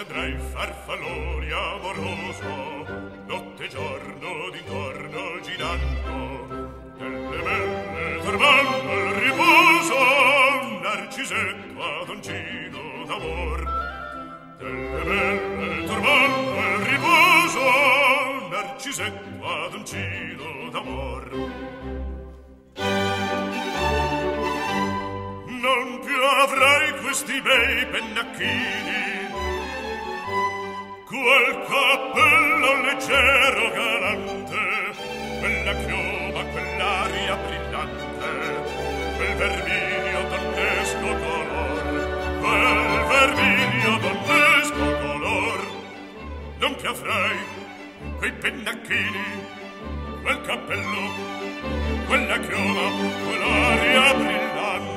vedrai farfalloni amoroso, notte e giorno d'intorno girando, delle belle turbando il riposo, Narcisetto adoncino d'amor. Delle belle turbando il riposo, Narcisetto adoncino d'amor. Non più avrai questi bei pennacchini, quel cappello leggero galante, quella chioma, quell'aria brillante, quel vermiglio donnesco color, quel vermiglio donnesco color. Non più avrai quei pennacchini, quel cappello, quella chioma, quell'aria brillante.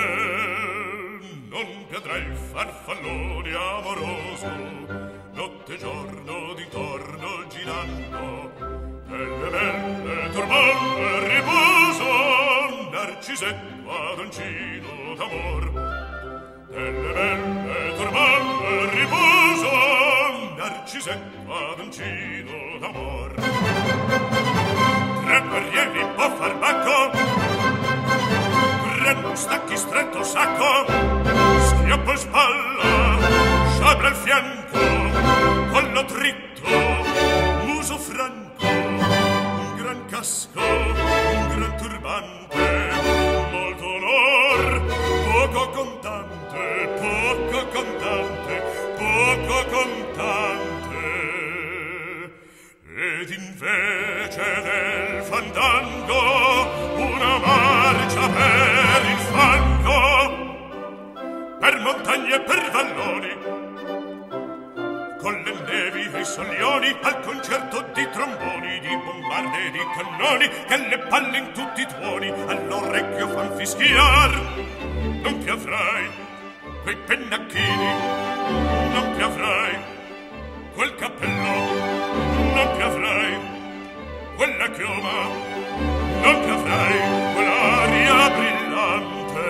Non piadrai il farfallone amoroso, notte e giorno d'intorno girando, delle belle turbando il riposo, Narcisetto adoncino d'amor. Delle belle turbando il riposo, Narcisetto adoncino d'amor. Tre guerrieri può far bacco, tre mustacchi stretto sacco, schioppo in spalla, sciabra al fianco, collo dritto, muso franco, un gran casco, un gran turbante, molto onor, poco contante, poco contante, poco contante. Ed invece del fandango una marcia per il fango, per montagne e per valloni, con le nevi e i soglioni, al concerto di tromboni, di bombarde e di cannoni, che le palle in tutti i tuoni all'orecchio fan fischiar. Non ti avrai quei pennacchini, non ti avrai quel cappello, non ti avrai quella chioma, non ti avrai quell'aria brillante,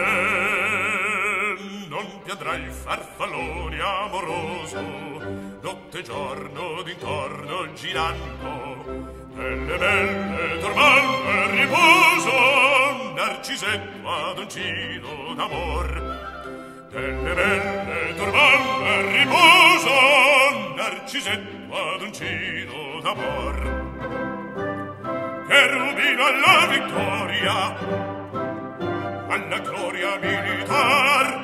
non ti avrai il farfallone amoroso, notte e giorno d'intorno girando, delle belle turbando il riposo, Narcisetto adoncino d'amor. Delle belle turbando il riposo, Narcisetto adoncino d'amor. Che rubino alla vittoria, alla gloria militar,